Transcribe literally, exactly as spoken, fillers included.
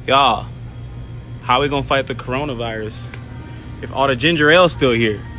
Y'all, how we gonna fight the coronavirus if all the ginger ale's still here?